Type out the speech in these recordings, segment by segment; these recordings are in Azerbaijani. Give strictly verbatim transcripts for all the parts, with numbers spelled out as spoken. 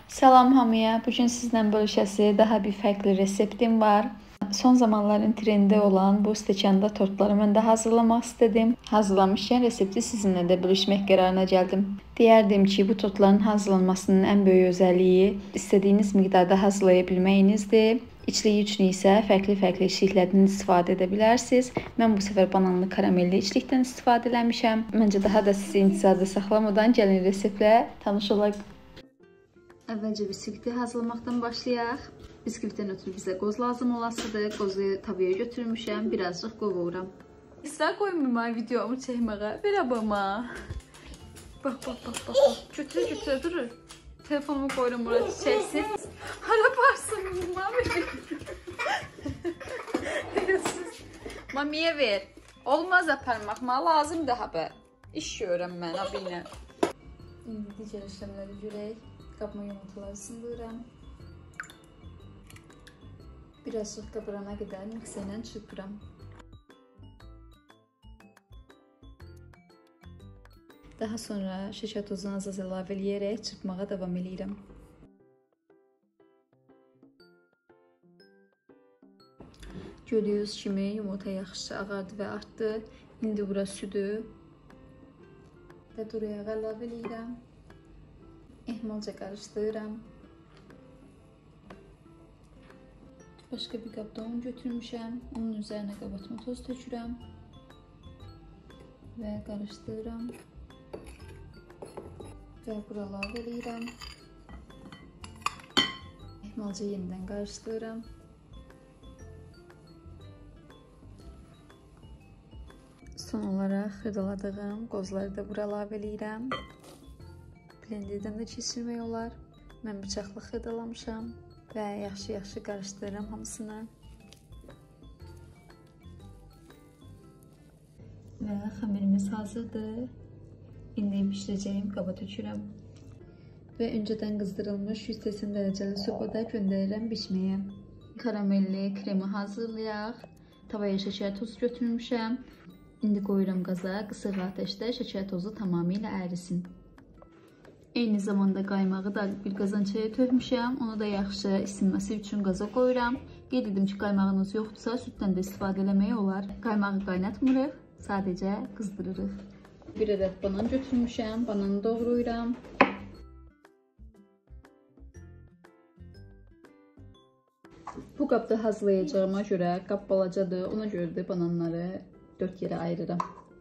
Salam hamıya. Bugün sizdən bölüşəsi daha bir fərqli reseptim var. Son zamanların trendi olan bu stəkanda tortları mən də hazırlamaq istedim. Hazırlamışkən resepti sizinlə də bölüşmək qərarına gəldim. Deyərdim ki, bu tortların hazırlanmasının ən böyük özəlliyi istədiyiniz miqdarda hazırlaya bilməyinizdir. İçliyi üçün isə fərqli-fərqli içliklərdən istifadə edə bilərsiniz. Mən bu səfər bananlı karamelli içlikdən istifadə eləmişəm. Məncə daha da sizi intizarda saxlamadan gəlin reseptlə tanış olaq. Əvvəlcə biskviti hazırlamaqdan başlayaq. Biskvitdən ötürü bizə qoz lazım olasıdır. Qozu tavaya götürmüşəm, birazcıq qovuram. İsra qoymayım videomu çəkməyə. Belə bama. Bax, bax, bax, bax. Götür, götür, durur. Telefonumu qoyuram bura çəksin. Hara barsın, mami. Mamiyə ver. Olmaz aparmaq, mənə lazımdır haber. İş görürəm mən abi ilə. İndi digər işləmləri görək. Qabıma yumurtaları sındıram. Birazcıq qabarana qədər mikserlə çırpıram. Daha sonra şəkər tozunu az-az əlavə eləyərək çırpmağa davam edirəm. Gördüyünüz kimi yumurta yaxşıca ağardı və artdı. İndi bura südü və duru yağı əlavə eləyirəm. Ehmalca qarışdırıram. Başqa bir qabda un götürmüşəm. Onun üzərinə qabartma toz tökürəm və qarışdırıram və bura əlavə eləyirəm. Ehmalca yenidən qarışdırıram. Son olaraq xırdaladığım qozları da bura əlavə eləyirəm. Blenderdən də keçirmək olar. Mən bıçaqla xırdalamışam və yaxşı-yaxşı qarışdırıram hamısını. Və xəmirimiz hazırdır. İndi bişirəcəyim qaba tökürəm. Və öncədən qızdırılmış yüz səksən dərəcəli sobada göndərirəm bişməyə. Karamelli kremi hazırlayaq. Tavaya şəkər tozu götürmüşəm. İndi qoyuram qaza, qısıq ateşdə şəkər tozu tamamilə ərisin. Eyni zamanda qaymağı da bir qazançaya tökmüşəm. Onu da yaxşı isinməsi üçün qaza qoyuram. Qeyd edim ki, qaymağınız yoxdursa süddən də istifadə eləmək olar. Qaymağı qaynatmırıq, sadəcə qızdırırıq. Bir ədəd banan götürmüşəm, bananı doğrayıram. Bu qabda hazırlayacağıma görə qab balacadır, ona görə də bananları dörd yerə ayırıram.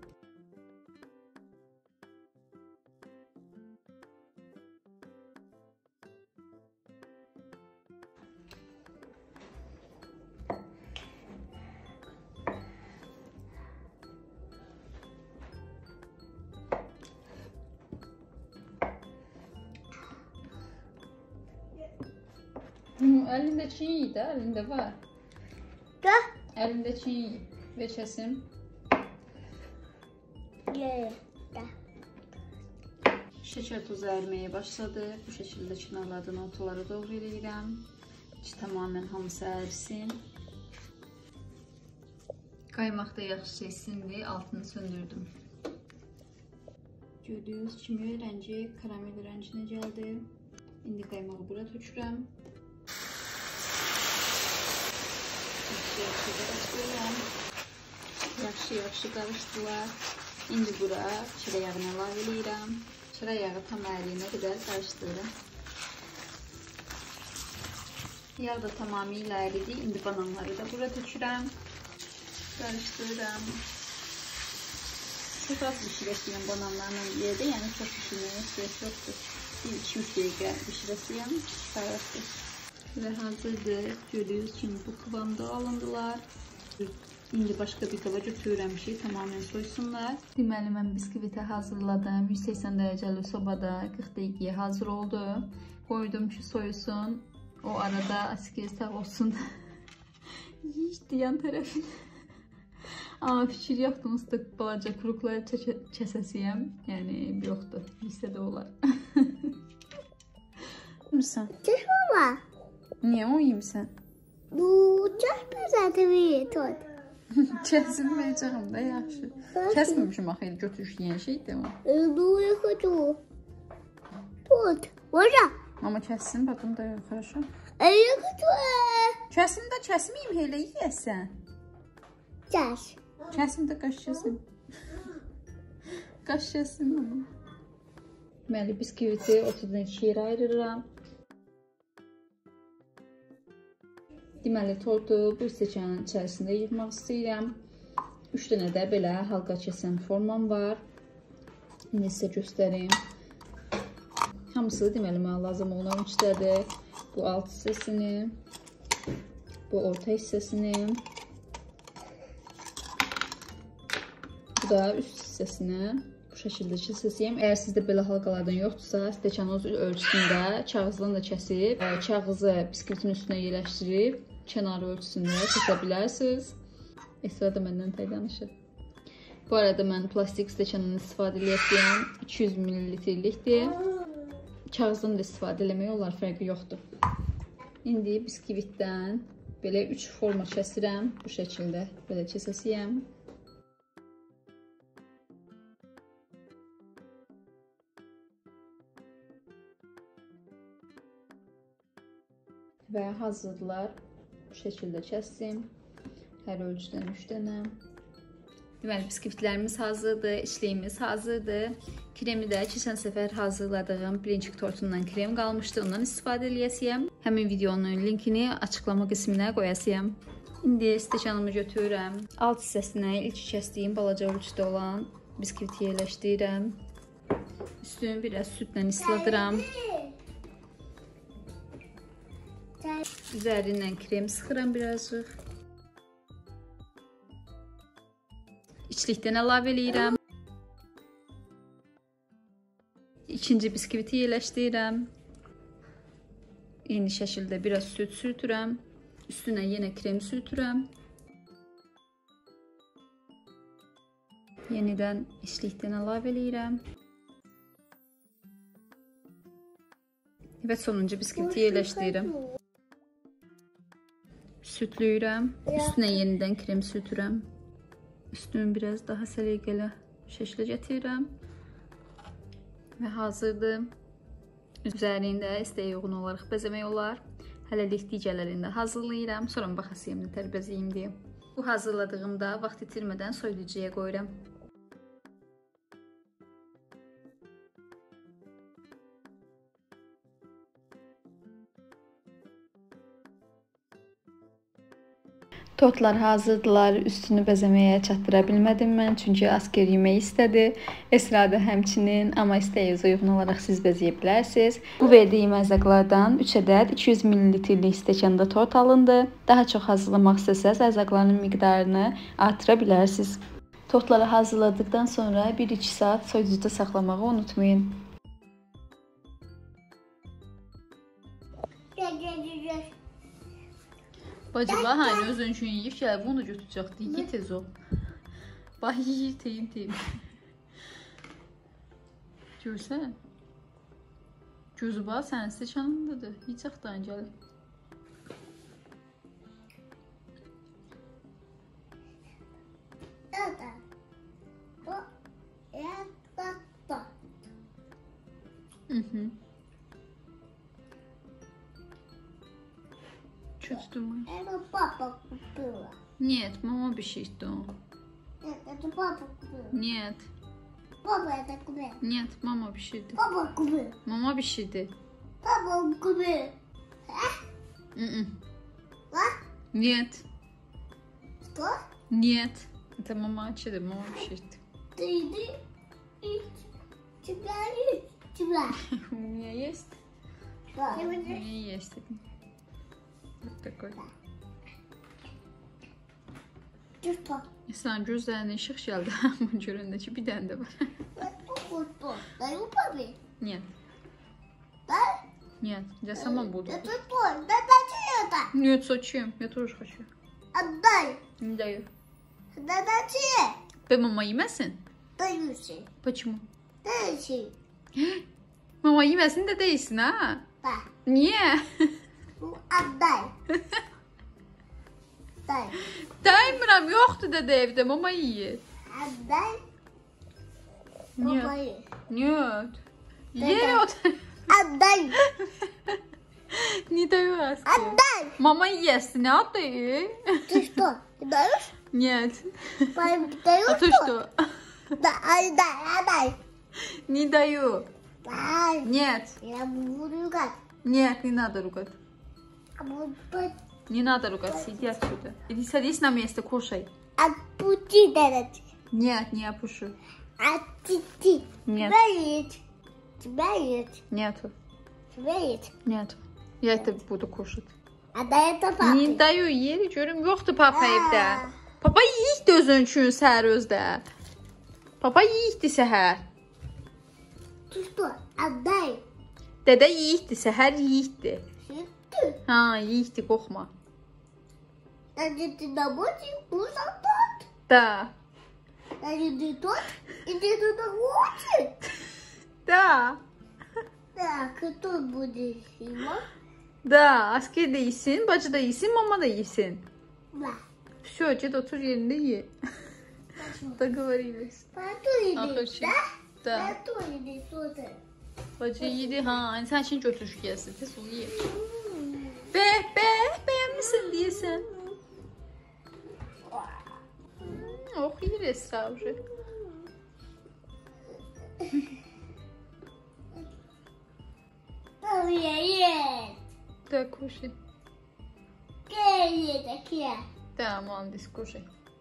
Əlində çiğ iyi də, əlində var. Da? Əlində çiğ iyi. Ver kəsim. Da. Şəkər tozu əriməyə başladı. Bu şəkildə kənarlardan ortaları doğru eləyirəm. ki, tamamen hamısı ərsin. Qaymaq da yaxşı sindi, altını söndürdüm. Gördüyünüz kimi rəngi karamel rənginə gəldi. İndi qaymağı bura tökürəm. Yaxşı-yaxşı qarışdırıram. Yaxşı-yaxşı qarışdılar. İndi bura çörək yağını əlavə edirəm. Çörək yağı tam əriyənə qədər qarışdırıram. Yağ da tamamilə əridi. İndi bananları da bura tökürəm. Qarışdırıram. Çok az pişirəsiyəm bananlarla yerdə, yəni çox pişirməyə ehtiyac yoxdur. bir iki üç dəqiqə pişirəsiyəm, sayaqdır. Və hazırdır. Gördüyünüz kimi bu kıvamda alındılar. İndi başqa bir qaba götürürəm ki, tamamen soysunlar. Deməli, mən biskviti hazırladım. yüz səksən dərəcəli sobada qırx dəqiqəyə hazır oldu. Qoydum ki, soyusun. O arada asker sağ olsun. Yiyişdi yan tərəfini. Amma fikir yoxdur, ıslıq balaca kuruqları kəsəsiyəm. Yəni, yoxdur. Hissə də olar. Yemsən? Çəkmə. Niyə o yemsən? Bu, çəkməzədir bir tut. Kəsilməyəcəm də, yaxşı. Kəsməmişim axı, götürüş yiyən şeydir o. Bu, yaxşı. Tut. Orada. Mama kəssin, потом da хорошо. А я хочу... Kəsim də kəsməyim, elə yeyəsən. Çaş. Kəsim də qaş kəsim. Qaş kəsim mama. Deməli, biskviti otuzdan iki yerə ayırıram. Deməli, tortu bu stəkanın içərisində yığmaq istəyirəm. üç dənə də belə halqa kəsən formam var. İndi sizə göstərim. Hamısı deməli mənə lazım olan üçdədir. Bu alt hissəsini, bu orta hissəsini, bu da üst hissəsini bu şəkildə kəsəcəyəm. Əgər sizdə belə halqalardan yoxdursa, stəkanın ölçüsündə kağızdan da kəsib, kağızı biskvitin üstünə yerləşdirib, kənarı ölçüsündə kəsə bilərsiniz. Esra da məndən tək danışır. Bu arada mən plastik stəkanını istifadə edəcəyəm. iki yüz mililitrlikdir. Kağızdan da istifadə eləmək olar, fərqi yoxdur. İndi biskvitdən belə üç forma kəsirəm. Bu şəkildə belə kəsəcəyəm. Və hazırdılar. Bu şəkildə kəsdim. Hər ölçüdən üç dənə. Deməli, biskvitlərimiz hazırdır, içliyimiz hazırdır. Kremi də keçən səfər hazırladığım birinçik tortundan krem qalmışdı. Ondan istifadə eləyəsiyəm. Həmin videonun linkini açıqlama qisminə qoyasıyam. İndi stəkanımı götürürəm. Alt hissəsinə ilk kəsdiyim balaca ölçüdə olan biskviti yerləşdirirəm. Üstünü biraz südlə isladıram. Üzərindən krem sıxıram birazcıq. İçlikdən əlavə eləyirəm. İkinci biskviti yerləşdirirəm. Eyni şəkildə biraz süd sürtürəm. Üstünə yenə krem sürtürəm. Yenidən içlikdən əlavə eləyirəm. Və sonuncu biskviti yerləşdirirəm. Südlüyürəm. Üstünə yenidən krem sürtürəm. Üstünü biraz daha səliqəli şəklə gətirirəm. Və hazırdır. Üzərində istəyə uyğun olaraq bəzəmək olar. Hələlik digərlərində hazırlayıram. Sonra baxasıyım nətər bəzəyim deyə. Bu hazırladığımda vaxt itirmədən soyuducuya qoyuram. Tortlar hazırdılar. Üstünü bəzəməyə çatdıra bilmədim mən, çünki asker yemək istədi. Esra da həmçinin, amma istəyiniz uyğun olaraq siz bəzəyə bilərsiniz. Bu verdiyim ərzaqlardan üç ədəd iki yüz mililitrlik stəkanda tort alındı. Daha çox hazırlamaq istəsəz ərzaqların miqdarını artıra bilərsiniz. Tortları hazırladıktan sonra bir iki saat soyuducuda saxlamağı unutmayın. Bacı bax, hani özün üçün yiyib gəl, bunu da götürəcəkdi. Ye tez ol. Bax, yiyir, teyim, teyim. Görsən? Gözü bax, sənin stəkanındadır. Yiyəcəkdən gəlir. Hı-hı. Чувствую. Это папа купила. Нет, мама пищит то. Нет, это папа купил. Нет. Папа это купил. Нет, мама пищит. Папа купил. Мама пищит. Папа купил. А? Нет. Что? Нет. Это мама читает, мама пищит. Ты иди и тебя и тебя. У меня есть? Да. У меня есть. Вот такой. Что? İnsan gözlerine ışık geldi ama göründü ki bir tane de var. Что? Даю папе. Нет. Да? Нет, я сама буду. Это что? Да зачем это? Нет, зачем? Я тоже хочу. Отдай. Не даю. Да зачем? Ты мама yemesin? Даюсь. Почему? Даюсь. Mama yemesin de değilsin ha. Да. Niye? Отдай. Дай. Daymıram, yoktu dedi evde, mama yiyir. Отдай. Нет. Папа. Нет. Ye otur. Отдай. Не даю Аське. Отдай. Мама ест, не отдай. Ты что, ты даешь? Нет. Маме, ты даешь? А ты что? Да, отдай, отдай. Не даю. Дай. Нет. Я буду ругать. Нет, не надо ругать. А буду под- Не надо ругаться, иди отсюда. Иди садись на место, кушай. Отпусти, дядя. Нет, не опушу. Отпусти. Нет. Тебя есть. Тебя есть. Нету, Тебя есть. нету. Я это буду кушать. Отдай это папе. Не dayı yeri görüm yoxdur papa Aa. evdə. Papa yeyikdi özün üçün səhər özdə. Papa yeyikdi səhər. Ты что, отдай. Dədə yeyikdi, səhər yeyikdi. Ты. Ha, yeyikdi, qorxma. Значит, ты домой кушал тот. Da, Значит, ты тот, и ты туда хочешь. da, Так, кто будет его? da. Asker də yesin, bacı da yesin, mama da yesin. Да. Все, git otur yerində ye. Doговорились. Потом Axır ki. да? Da. Потом иди сюда. Bacı yedi, ha. Sən üçün götür şu gəlsin, tez ol ye. Be, be, bəyənmisən deyəsən. Hmm, oh, yeyir Esra уже. Там я есть. Da, kuşay. Какие такие? Da, mühendis kuşay.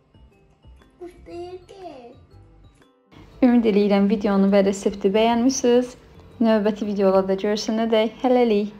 Пустые. Ümid edirəm videonu və resepti bəyənmisiniz. Növbəti videolarda görüşənədək hələlik.